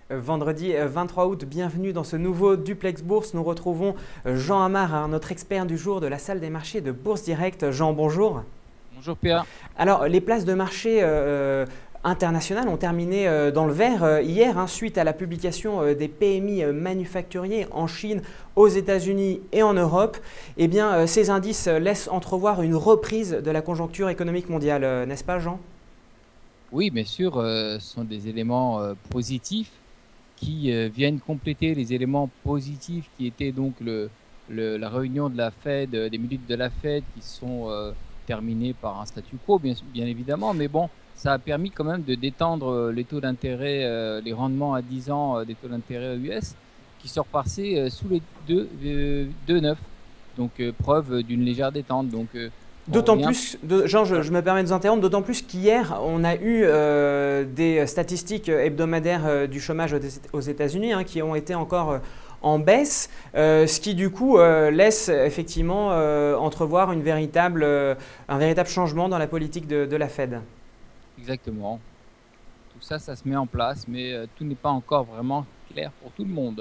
Vendredi 23 août, bienvenue dans ce nouveau Duplex Bourse. Nous retrouvons Jean Amar, notre expert du jour de la salle des marchés de Bourse Direct. Jean, bonjour. Bonjour Pierre. Alors, les places de marché internationales ont terminé dans le vert hier, suite à la publication des PMI manufacturiers en Chine, aux États-Unis et en Europe. Eh bien, ces indices laissent entrevoir une reprise de la conjoncture économique mondiale, n'est-ce pas, Jean? Oui, bien sûr, ce sont des éléments positifs qui viennent compléter les éléments positifs qui étaient donc la réunion de la Fed, des minutes de la Fed qui sont terminées par un statu quo, bien évidemment. Mais bon, ça a permis quand même de détendre les taux d'intérêt, les rendements à 10 ans des taux d'intérêt US qui sont repassés sous les 2,9. Donc, preuve d'une légère détente. Donc, D'autant plus, Jean, je me permets de vous interrompre, d'autant plus qu'hier, on a eu des statistiques hebdomadaires du chômage aux États-Unis qui ont été encore en baisse, ce qui du coup laisse effectivement entrevoir un véritable changement dans la politique de la Fed. Exactement. Tout ça, ça se met en place, mais tout n'est pas encore vraiment clair pour tout le monde.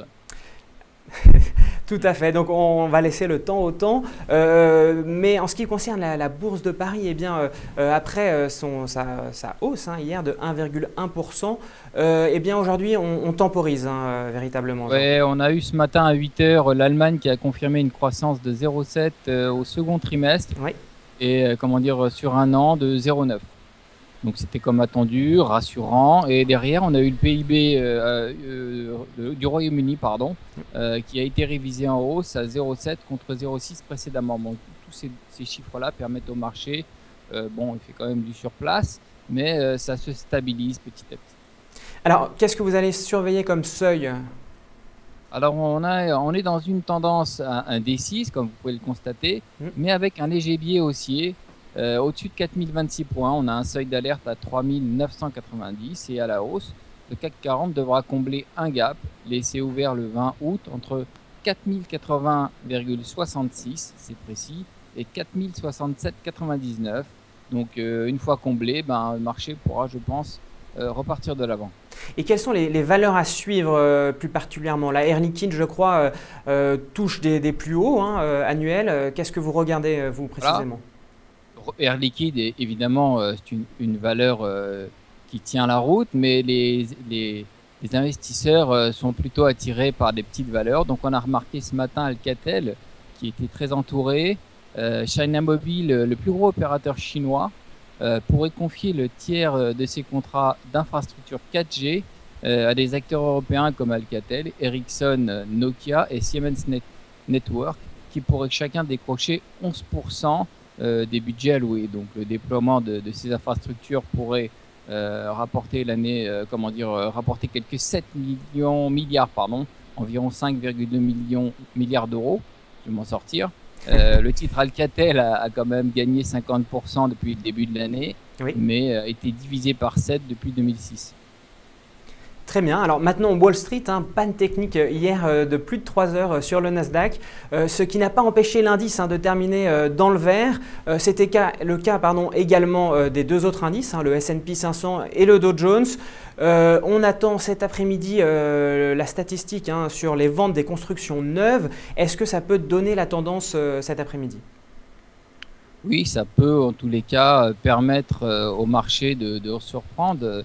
Tout à fait, donc on va laisser le temps au temps. Mais en ce qui concerne la bourse de Paris, eh bien, après sa hausse hier de 1,1%, eh bien aujourd'hui on temporise véritablement. Ouais, on a eu ce matin à 8 h l'Allemagne qui a confirmé une croissance de 0,7 au second trimestre, oui. Et comment dire, sur un an de 0,9. Donc c'était comme attendu, rassurant. Et derrière, on a eu le PIB du Royaume-Uni, qui a été révisé en hausse à 0,7 contre 0,6 précédemment. Bon, tous ces chiffres-là permettent au marché, bon, il fait quand même du surplace, mais ça se stabilise petit à petit. Alors, qu'est-ce que vous allez surveiller comme seuil? Alors, on est dans une tendance indécise, comme vous pouvez le constater, mais avec un léger biais haussier. Au-dessus de 4026 points, on a un seuil d'alerte à 3990 et à la hausse, le CAC 40 devra combler un gap laissé ouvert le 20 août entre 4080,66, c'est précis, et 4067,99. Donc une fois comblé, le marché pourra, je pense, repartir de l'avant. Et quelles sont les valeurs à suivre plus particulièrement? La Air Liquide, je crois, touche des plus hauts annuels. Qu'est-ce que vous regardez, vous, précisément? Voilà. Air Liquide, évidemment, c'est une valeur qui tient la route, mais les investisseurs sont plutôt attirés par des petites valeurs. Donc, on a remarqué ce matin Alcatel, qui était très entouré. China Mobile, le plus gros opérateur chinois, pourrait confier le tiers de ses contrats d'infrastructure 4G à des acteurs européens comme Alcatel, Ericsson, Nokia et Siemens Network, qui pourraient chacun décrocher 11% des budgets alloués. Donc le déploiement de ces infrastructures pourrait rapporter rapporter quelques 7 milliards, environ 5,2 milliards d'euros. Je vais m'en sortir. Le titre Alcatel a quand même gagné 50% depuis le début de l'année, oui, mais a été divisé par 7 depuis 2006. Très bien. Alors maintenant, Wall Street, panne technique hier de plus de 3 heures sur le Nasdaq, ce qui n'a pas empêché l'indice de terminer dans le vert. C'était le cas également des deux autres indices, le S&P 500 et le Dow Jones. On attend cet après-midi la statistique sur les ventes des constructions neuves. Est-ce que ça peut donner la tendance cet après-midi? Oui, ça peut en tous les cas permettre au marché de surprendre.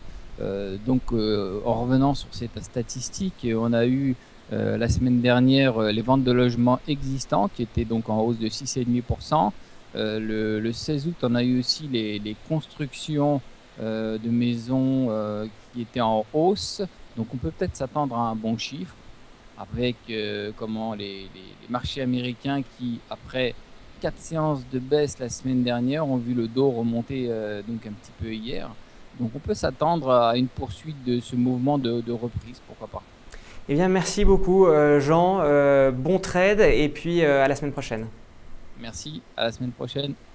En revenant sur cette statistique, on a eu la semaine dernière les ventes de logements existants qui étaient donc en hausse de 6,5%. Le 16 août, on a eu aussi les constructions de maisons qui étaient en hausse. Donc on peut peut-être s'attendre à un bon chiffre avec les marchés américains qui, après 4 séances de baisse la semaine dernière, ont vu le Dow remonter donc un petit peu hier. Donc on peut s'attendre à une poursuite de ce mouvement de reprise, pourquoi pas. Eh bien, merci beaucoup Jean, bon trade et puis à la semaine prochaine. Merci, à la semaine prochaine.